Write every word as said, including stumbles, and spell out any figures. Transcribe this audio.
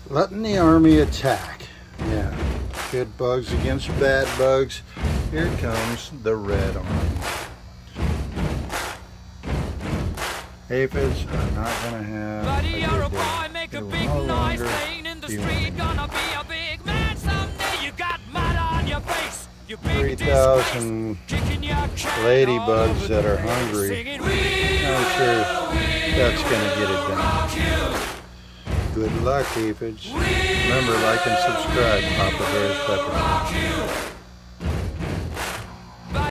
Letting the army attack. Yeah. Good bugs against bad bugs. Here comes the red army. Aphids are not going to have Buddy, a you're good a day. boy, make They a will big no noise, longer playing in the be street, winning. gonna be a big man someday. You got mud on your face, you big three thousand ladybugs that are hungry. I'm sure that's going to get it done. Good luck, aphids. Remember, like and subscribe, Papa Bear's Pepper.